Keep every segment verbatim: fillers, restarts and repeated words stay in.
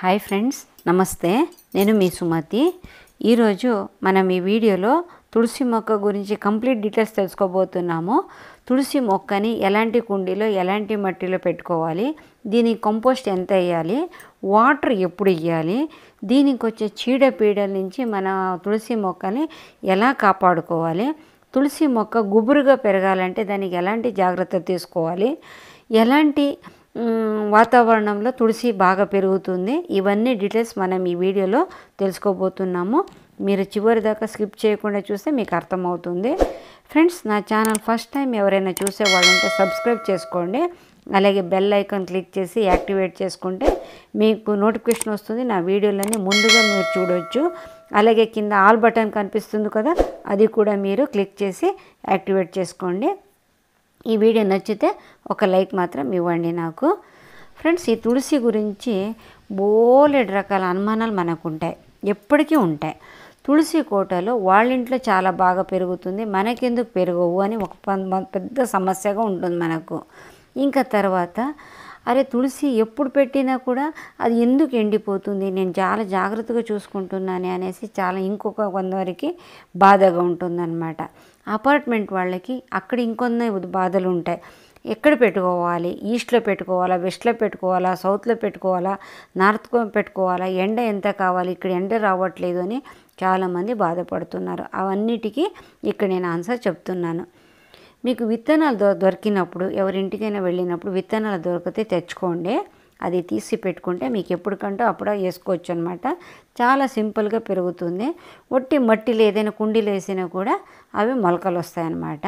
Hi friends, నమస్తే. నేను మీ సుమతి. ఈరోజు మనం ఈ వీడియోలో తులసి మొక్క గురించి కంప్లీట్ డీటెయిల్స్ తెలుసుకోబోతున్నాము. తులసి మొక్కని ఎలాంటి కుండీలో ఎలాంటి మట్టిలో పెట్టుకోవాలి, దీనికి కంపోస్ట్ ఎంత వేయాలి, వాటర్ ఎప్పుడు ఇవ్వాలి, దీనికి వచ్చే చీడపీడల నుంచి మన తులసి మొక్కని ఎలా కాపాడుకోవాలి, తులసి మొక్క గుబురుగా పెరగాలంటే దానికి ఎలాంటి జాగ్రత్తలు తీసుకోవాలి, ఎలాంటి వాతావరణంలో తులసి బాగా పెరుగుతుంది, ఇవన్నీ డీటెయిల్స్ మనం ఈ వీడియోలో తెలుసుకోబోతున్నాము. మీరు చివరి దాకా స్కిప్ చేయకుండా చూస్తే మీకు అర్థమవుతుంది. ఫ్రెండ్స్, నా ఛానల్ ఫస్ట్ టైం ఎవరైనా చూసే వాళ్ళు ఉంటే సబ్స్క్రైబ్ చేసుకోండి. అలాగే బెల్ ఐకాన్ క్లిక్ చేసి యాక్టివేట్ చేసుకుంటే మీకు నోటిఫికేషన్ వస్తుంది. నా వీడియోలన్నీ ముందుగా మీరు చూడవచ్చు. అలాగే కింద ఆల్ బటన్ కనిపిస్తుంది కదా, అది కూడా మీరు క్లిక్ చేసి యాక్టివేట్ చేసుకోండి. ఈ వీడియో నచ్చితే ఒక లైక్ మాత్రం ఇవ్వండి నాకు. ఫ్రెండ్స్, ఈ తులసి గురించి బోలెడు రకాల అనుమానాలు మనకు ఉంటాయి, ఎప్పటికీ ఉంటాయి. తులసి కోటలో వాళ్ళ ఇంట్లో చాలా బాగా పెరుగుతుంది, మనకెందుకు పెరగవు అని ఒక పెద్ద సమస్యగా ఉంటుంది మనకు. ఇంకా తర్వాత అరే తులసి ఎప్పుడు పెట్టినా కూడా అది ఎందుకు ఎండిపోతుంది, నేను చాలా జాగ్రత్తగా చూసుకుంటున్నాను అనేసి చాలా ఇంకొక కొందరికి బాధగా ఉంటుందన్నమాట. అపార్ట్మెంట్ వాళ్ళకి అక్కడ ఇంకొన్ని బాధలు ఉంటాయి. ఎక్కడ పెట్టుకోవాలి, ఈస్ట్లో పెట్టుకోవాలా, వెస్ట్లో పెట్టుకోవాలా, సౌత్లో పెట్టుకోవాలా, నార్త్లో పెట్టుకోవాలా, ఎండ ఎంత కావాలి, ఇక్కడ ఎండ రావట్లేదు అని చాలామంది బాధపడుతున్నారు. అవన్నిటికీ ఇక్కడ నేను ఆన్సర్ చెప్తున్నాను. మీకు విత్తనాలు దొ దొరికినప్పుడు ఎవరింటికైనా వెళ్ళినప్పుడు విత్తనాలు దొరికితే తెచ్చుకోండి. అది తీసి పెట్టుకుంటే మీకు ఎప్పటికంటే అప్పుడు వేసుకోవచ్చు అనమాట. చాలా సింపుల్గా పెరుగుతుంది. ఒట్టి మట్టిలో ఏదైనా కుండీలో వేసినా కూడా అవి మొలకలు వస్తాయన్నమాట.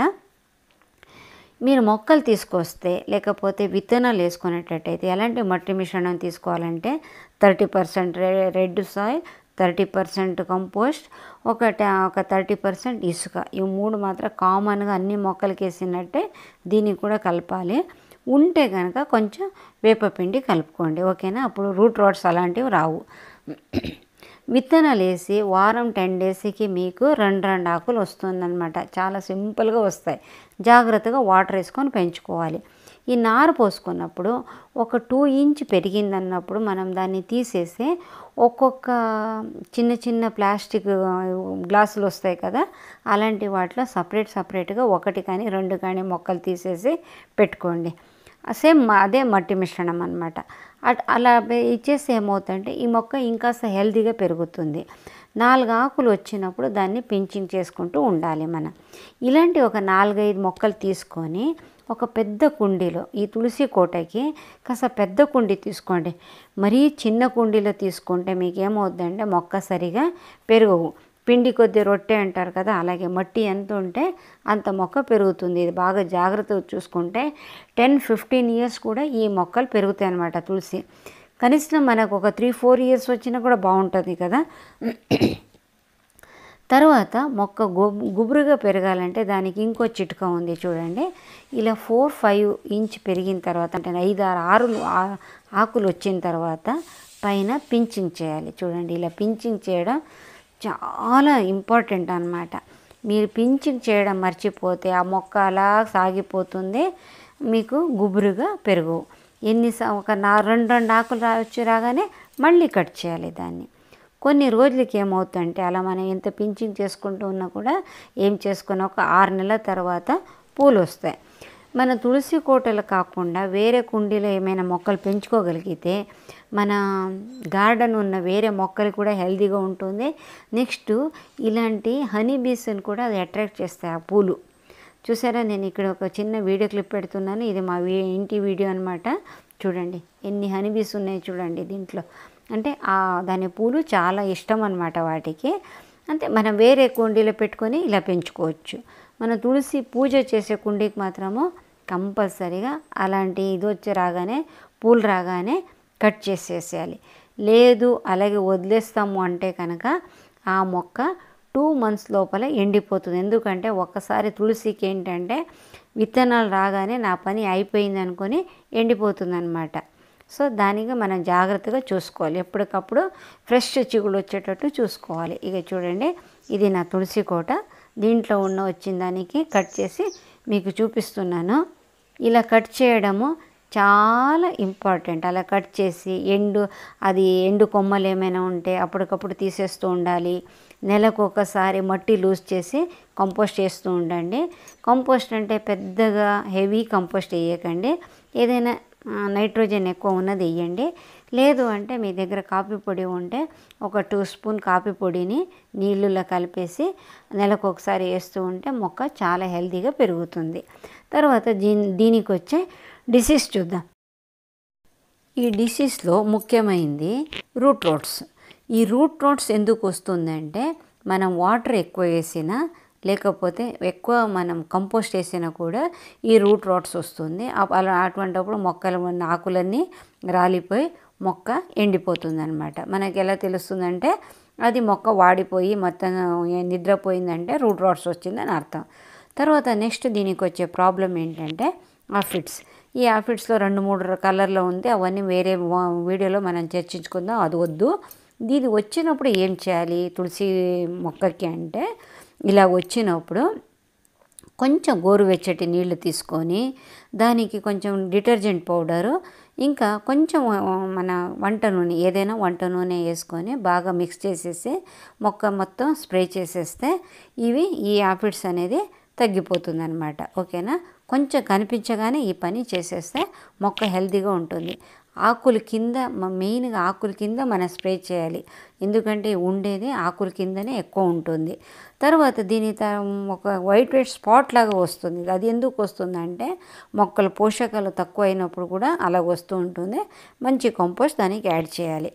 మీరు మొక్కలు తీసుకొస్తే లేకపోతే విత్తనాలు వేసుకునేటట్టయితే ఎలాంటి మట్టి మిశ్రమం తీసుకోవాలంటే thirty percent red soil, thirty percent compost, ఒక ఒక థర్టీ పర్సెంట్ ఇసుక. ఈ మూడు మాత్రం కామన్గా అన్ని మొక్కలకి వేసినట్టే దీనికి కూడా కలపాలి. ఉంటే కనుక కొంచెం వేపపిండి కలుపుకోండి, ఓకేనా. అప్పుడు రూట్ రాట్స్ అలాంటివి రావు. విత్తనాలు వేసి వారం టెన్ డేస్కి మీకు రెండు రెండు ఆకులు వస్తుందన్నమాట. చాలా సింపుల్గా వస్తాయి. జాగ్రత్తగా వాటర్ వేసుకొని పెంచుకోవాలి. ఈ నారు పోసుకున్నప్పుడు ఒక టూ ఇంచ్ పెరిగిందన్నప్పుడు మనం దాన్ని తీసేసి ఒక్కొక్క చిన్న చిన్న ప్లాస్టిక్ గ్లాసులు వస్తాయి కదా, అలాంటి వాటిలో సపరేట్ సపరేట్గా ఒకటి కానీ రెండు కానీ మొక్కలు తీసేసి పెట్టుకోండి. సేమ్ అదే మట్టి మిశ్రమం అనమాట. అలా ఇచ్చేసి ఏమవుతుందంటే ఈ మొక్క ఇంకాస్త హెల్తీగా పెరుగుతుంది. నాలుగు ఆకులు వచ్చినప్పుడు దాన్ని పించింగ్ చేసుకుంటూ ఉండాలి మనం. ఇలాంటి ఒక నాలుగైదు మొక్కలు తీసుకొని ఒక పెద్ద కుండీలో, ఈ తులసి కోటకి కాస్త పెద్ద కుండీ తీసుకోండి. మరీ చిన్న కుండీలో తీసుకుంటే మీకు ఏమవుతుందంటే మొక్క సరిగా పెరగవు. పిండి కొద్ది రొట్టె అంటారు కదా, అలాగే మట్టి ఎంత ఉంటే అంత మొక్క పెరుగుతుంది. ఇది బాగా జాగ్రత్తగా చూసుకుంటే టెన్ ఫిఫ్టీన్ ఇయర్స్ కూడా ఈ మొక్కలు పెరుగుతాయి అన్నమాట. తులసి కనీసం మనకు ఒక త్రీ ఫోర్ ఇయర్స్ వచ్చినా కూడా బాగుంటుంది కదా. తర్వాత మొక్క గుబురుగా పెరగాలంటే దానికి ఇంకో చిట్కా ఉంది చూడండి. ఇలా ఫోర్ ఫైవ్ ఇంచ్ పెరిగిన తర్వాత అంటే ఐదు ఆరు ఆరు ఆకులు వచ్చిన తర్వాత పైన పించింగ్ చేయాలి. చూడండి, ఇలా పించింగ్ చేయడం చాలా ఇంపార్టెంట్ అన్నమాట. మీరు పించింగ్ చేయడం మర్చిపోతే ఆ మొక్క అలా సాగిపోతుంది, మీకు గుబురుగా పెరుగు. ఎన్ని ఒక నా రెండు రెండు ఆకులు రా వచ్చి రాగానే మళ్ళీ కట్ చేయాలి దాన్ని. కొన్ని రోజులకి ఏమవుతుందంటే అలా మనం ఎంత పించింగ్ చేసుకుంటూ ఉన్నా కూడా ఏం చేసుకున్నా ఒక ఆరు నెలల తర్వాత పూలు వస్తాయి. మన తులసి కోటలు కాకుండా వేరే కుండీలో ఏమైనా మొక్కలు పెంచుకోగలిగితే మన గార్డెన్ ఉన్న వేరే మొక్కలు కూడా హెల్తీగా ఉంటుంది. నెక్స్ట్ ఇలాంటి హనీ బీస్ని కూడా అది అట్రాక్ట్ చేస్తాయి ఆ పూలు. చూసారా, నేను ఇక్కడ ఒక చిన్న వీడియో క్లిప్ పెడుతున్నాను. ఇది మా ఇంటి వీడియో అనమాట. చూడండి ఎన్ని హనీ బీస్ ఉన్నాయి చూడండి దీంట్లో. అంటే దాని పూలు చాలా ఇష్టం అన్నమాట వాటికి. అంటే మనం వేరే కుండీలో పెట్టుకొని ఇలా పెంచుకోవచ్చు. మన తులసి పూజ చేసే కుండీకి మాత్రము కంపల్సరీగా అలాంటి ఇది వచ్చి రాగానే పూలు రాగానే కట్ చేసేసేయాలి. లేదు అలాగే వదిలేస్తాము అంటే కనుక ఆ మొక్క టూ మంత్స్ లోపల ఎండిపోతుంది. ఎందుకంటే ఒక్కసారి తులసికి ఏంటంటే విత్తనాలు రాగానే నా పని అయిపోయింది అనుకొని ఎండిపోతుంది అన్నమాట. సో దానికి మనం జాగ్రత్తగా చూసుకోవాలి. ఎప్పటికప్పుడు ఫ్రెష్ చిగుళ్ళు వచ్చేటట్టు చూసుకోవాలి. ఇక చూడండి, ఇది నా తులసి కోట. దీంట్లో ఉన్న వచ్చిన దానికి కట్ చేసి మీకు చూపిస్తున్నాను. ఇలా కట్ చేయడము చాలా ఇంపార్టెంట్. అలా కట్ చేసి ఎండు అది ఎండు కొమ్మలు ఏమైనా ఉంటే అప్పటికప్పుడు తీసేస్తూ ఉండాలి. నెలకు ఒకసారి మట్టి లూజ్ చేసి కంపోస్ట్ చేస్తూ ఉండండి. కంపోస్ట్ అంటే పెద్దగా హెవీ కంపోస్ట్ వేయకండి, ఏదైనా నైట్రోజన్ ఎక్కువ ఉన్నది వేయండి. లేదు అంటే మీ దగ్గర కాఫీ పొడి ఉంటే ఒక టూ స్పూన్ కాఫీ పొడిని నీళ్ళలో కలిపేసి నెలకు ఒకసారి వేస్తూ ఉంటే మొక్క చాలా హెల్తీగా పెరుగుతుంది. తర్వాత దీని దీనికి వచ్చే డిసీజ్ చూద్దాం. ఈ డిసీజ్లో ముఖ్యమైనది రూట్ రోట్స్. ఈ రూట్ రోట్స్ ఎందుకు వస్తుందంటే మనం వాటర్ ఎక్కువ వేసినా లేకపోతే ఎక్కువ మనం కంపోస్ట్ వేసినా కూడా ఈ రూట్ రోట్స్ వస్తుంది. అలా అటువంటిప్పుడు మొక్కల ఆకులన్నీ రాలిపోయి మొక్క ఎండిపోతుంది అనమాట. మనకి ఎలా తెలుస్తుందంటే అది మొక్క వాడిపోయి మొత్తం నిద్రపోయిందంటే రూట్ రోట్స్ వచ్చిందని అర్థం. తర్వాత నెక్స్ట్ దీనికి వచ్చే ప్రాబ్లం ఏంటంటే ఆఫిడ్స్. ఈ ఆఫిడ్స్లో రెండు మూడు కలర్లో ఉంది, అవన్నీ వేరే వీడియోలో మనం చర్చించుకుందాం, అది వద్దు. దీది వచ్చినప్పుడు ఏం చేయాలి తులసి మొక్కకి అంటే, ఇలా వచ్చినప్పుడు కొంచెం గోరువెచ్చటి నీళ్లు తీసుకొని దానికి కొంచెం డిటర్జెంట్ పౌడరు ఇంకా కొంచెం మన వంట నూనె, ఏదైనా వంట నూనె వేసుకొని బాగా మిక్స్ చేసేసి మొక్క మొత్తం స్ప్రే చేసేస్తే ఇవి ఈ ఆఫిడ్స్ అనేది తగ్గిపోతుంది అనమాట. ఓకేనా. కొంచెం కనిపించగానే ఈ పని చేసేస్తే మొక్క హెల్తీగా ఉంటుంది. ఆకుల కింద మెయిన్గా ఆకుల కింద మనం స్ప్రే చేయాలి, ఎందుకంటే ఉండేది ఆకుల కిందనే ఎక్కువ ఉంటుంది. తర్వాత దీని ఒక వైట్ వైట్ స్పాట్ లాగా వస్తుంది. అది ఎందుకు వస్తుందంటే మొక్కల పోషకాలు తక్కువ అయినప్పుడు కూడా అలా వస్తూ ఉంటుంది. మంచి కంపోస్ట్ దానికి యాడ్ చేయాలి.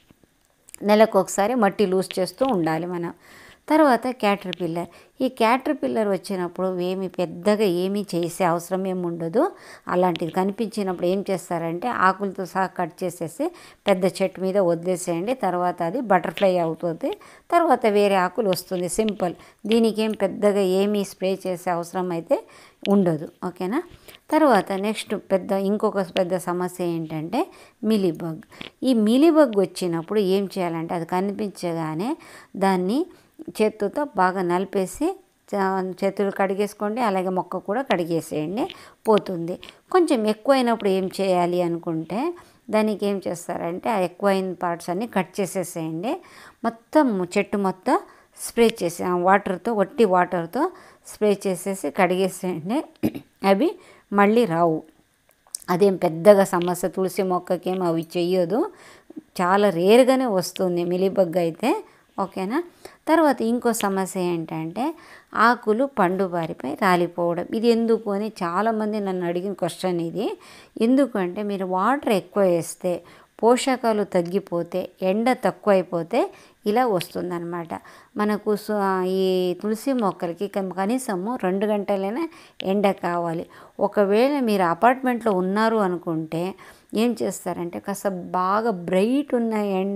నెలకు ఒకసారి మట్టి లూజ్ చేస్తూ ఉండాలి మనం. తర్వాత క్యాటర్ పిల్లర్. ఈ క్యాటర్ పిల్లర్ వచ్చినప్పుడు ఏమి పెద్దగా ఏమీ చేసే అవసరం ఏమి ఉండదు. అలాంటిది కనిపించినప్పుడు ఏం చేస్తారంటే ఆకులతో సహా కట్ చేసేసి పెద్ద చెట్టు మీద వదిలేసేయండి. తర్వాత అది బటర్ఫ్లై అవుతుంది, తర్వాత వేరే ఆకులు వస్తుంది. సింపుల్. దీనికి ఏం పెద్దగా ఏమీ స్ప్రే చేసే అవసరం అయితే ఉండదు. ఓకేనా. తర్వాత నెక్స్ట్ పెద్ద ఇంకొక పెద్ద సమస్య ఏంటంటే మిలీబగ్. ఈ మిలీబగ్ వచ్చినప్పుడు ఏం చేయాలంటే అది కనిపించగానే దాన్ని చేతులతో బాగా నలిపేసి చేతులు కడిగేసుకోండి, అలాగే మొక్క కూడా కడిగేసేయండి, పోతుంది. కొంచెం ఎక్కువైనప్పుడు ఏం చేయాలి అనుకుంటే దానికి ఏం చేస్తారంటే ఆ ఎక్కువైన పార్ట్స్ అన్నీ కట్ చేసేసేయండి. మొత్తం చెట్టు మొత్తం స్ప్రే చేసి వాటర్తో వట్టి వాటర్తో స్ప్రే చేసేసి కడిగేసేయండి. అవి మళ్ళీ రావు. అదేం పెద్దగా సమస్య తులసి మొక్కకేం అవి చెయ్యదు, చాలా రేర్గానే వస్తుంది మిలీబగ్ అయితే. ఓకేనా. తర్వాత ఇంకో సమస్య ఏంటంటే ఆకులు పండు బారిపై రాలిపోవడం. ఇది ఎందుకు అని చాలామంది నన్ను అడిగిన క్వశ్చన్ ఇది. ఎందుకంటే మీరు వాటర్ ఎక్కువ వేస్తే, పోషకాలు తగ్గిపోతే, ఎండ తక్కువ అయిపోతే ఇలా వస్తుందన్నమాట. మనకు ఈ తులసి మొక్కలకి కనీసము రెండు గంటలైనా ఎండ కావాలి. ఒకవేళ మీరు అపార్ట్మెంట్లో ఉన్నారు అనుకుంటే ఏం చేస్తారంటే కాస్త బాగా బ్రైట్ ఉన్న ఎం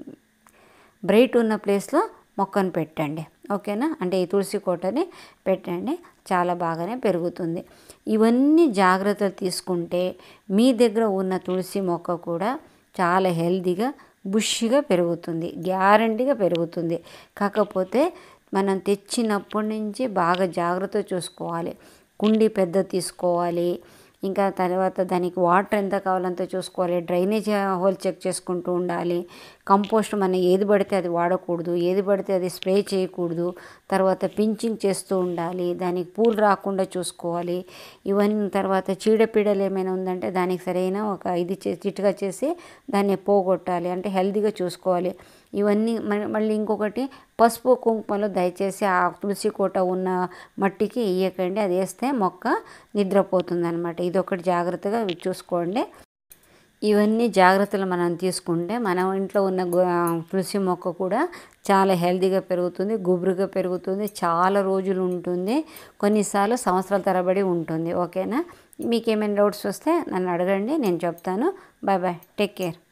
బ్రైట్ ఉన్న ప్లేస్లో మొక్కను పెట్టండి. ఓకేనా. అంటే ఈ తులసి కోటని పెట్టండి, చాలా బాగానే పెరుగుతుంది. ఇవన్నీ జాగ్రత్తలు తీసుకుంటే మీ దగ్గర ఉన్న తులసి మొక్క కూడా చాలా హెల్తీగా బుష్గా పెరుగుతుంది, గ్యారంటీగా పెరుగుతుంది. కాకపోతే మనం తెచ్చినప్పటి నుంచి బాగా జాగ్రత్త చూసుకోవాలి. కుండీ పెద్ద తీసుకోవాలి, ఇంకా తర్వాత దానికి వాటర్ ఎంత కావాలంత చూసుకోవాలి, డ్రైనేజ్ హోల్ చెక్ చేసుకుంటూ ఉండాలి. కంపోస్ట్ మనం ఏది పడితే అది వాడకూడదు, ఏది పడితే అది స్ప్రే చేయకూడదు. తర్వాత పించింగ్ చేస్తూ ఉండాలి, దానికి పూలు రాకుండా చూసుకోవాలి. ఇవన్నీ తర్వాత చీడపీడలు ఏమైనా ఉందంటే దానికి సరైన ఒక ఇది చే చిట్కా చేసి దాన్ని పోగొట్టాలి, అంటే హెల్తీగా చూసుకోవాలి. ఇవన్నీ మళ్ళీ ఇంకొకటి పసుపు కుంకుమలో దయచేసి ఆ తులసి కోట ఉన్న మట్టికి వేయకండి, అది వేస్తే మొక్క నిద్రపోతుంది అనమాట. ఇది ఒకటి జాగ్రత్తగా చూసుకోండి. ఇవన్నీ జాగ్రత్తలు మనం తీసుకుంటే మన ఇంట్లో ఉన్న తులసి మొక్క కూడా చాలా హెల్తీగా పెరుగుతుంది, గుబురుగా పెరుగుతుంది, చాలా రోజులు ఉంటుంది, కొన్నిసార్లు సంవత్సరాల తరబడి ఉంటుంది. ఓకేనా. మీకు ఏమైనా డౌట్స్ వస్తే నన్ను అడగండి, నేను చెప్తాను. Bye bye, take care.